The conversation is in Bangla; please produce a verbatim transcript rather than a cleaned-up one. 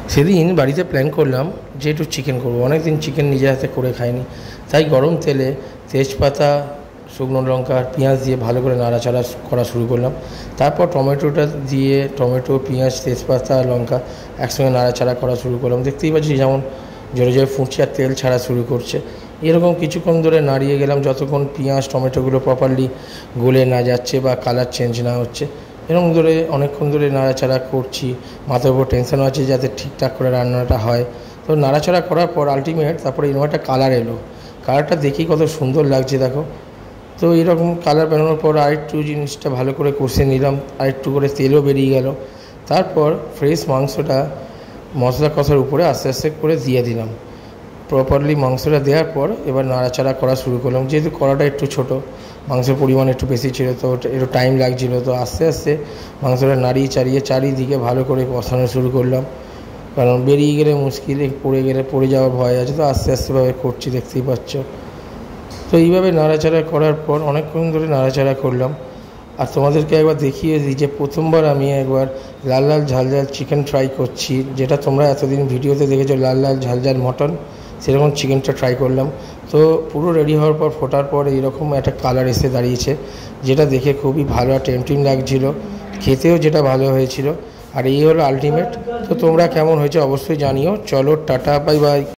সেদিন বাড়িতে প্ল্যান করলাম যে একটু চিকেন করবো। অনেক দিন চিকেন নিজে হাতে করে খাইনি, তাই গরম তেলে তেজপাতা, শুকনো লঙ্কা আর পেঁয়াজ দিয়ে ভালো করে নাড়াচাড়া করা শুরু করলাম। তারপর টমেটোটা দিয়ে টমেটো, পেঁয়াজ, তেজপাতা, লঙ্কা একসঙ্গে নাড়াচাড়া করা শুরু করলাম। দেখতেই পাচ্ছি যেমন জোরে জোরে ফুটছে আর তেল ছাড়া শুরু করছে। এরকম কিছুক্ষণ ধরে নাড়িয়ে গেলাম যতক্ষণ পেঁয়াজ টমেটোগুলো প্রপারলি গলে না যাচ্ছে বা কালার চেঞ্জ না হচ্ছে। এরকম ধরে অনেকক্ষণ ধরে নাড়াচাড়া করছি। মাথার উপর টেনশনও আছে যাতে ঠিকঠাক করে রান্নাটা হয়। তো নাড়াচাড়া করার পর আলটিমেট তারপরে এরকম একটা কালার এলো। কালারটা দেখি কত সুন্দর লাগছে দেখো। তো এরকম কালার বেরোনোর পর আরেকটু জিনিসটা ভালো করে কষে নিলাম, আরেকটু করে তেলও বেরিয়ে গেল। তারপর ফ্রেশ মাংসটা মশলা কষার উপরে আস্তে আস্তে করে দিয়ে দিলাম। প্রপারলি মাংসটা দেওয়ার পর এবার নাড়াচাড়া করা শুরু করলাম। যেহেতু কড়াটা একটু ছোট, মাংসের পরিমাণ একটু বেশি ছিল, তো একটু টাইম লাগছিল। তো আস্তে আস্তে মাংসটা নাড়িয়ে চাড়িয়ে চারিদিকে ভালো করে কষানো শুরু করলাম, কারণ বেরিয়ে গেলে মুশকিল, পড়ে গেলে পড়ে যাওয়ার ভয় আছে। তো আস্তে আস্তেভাবে করছি, দেখতেই পাচ্ছ। তো এইভাবে নাড়াচাড়া করার পর অনেকক্ষণ ধরে নাড়াচাড়া করলাম। আর তোমাদেরকে একবার দেখিয়ে দিই যে প্রথমবার আমি একবার লাল লাল ঝাল ঝাল চিকেন ট্রাই করছি, যেটা তোমরা এতদিন ভিডিওতে দেখেছো লাল লাল ঝাল ঝাল মটন, সেরকম চিকেনটা ট্রাই করলাম। তো পুরো রেডি হওয়ার পর ফোটার পর এইরকম একটা কালার এসে দাঁড়িয়েছে, যেটা দেখে খুবই ভালো আর টেম্পটিং লাগছিল, খেতেও যেটা ভালো হয়েছিল। আর এই হলো আলটিমেট। তো তোমরা কেমন হয়েছে অবশ্যই জানিও। চলো টাটা, বাই বাই।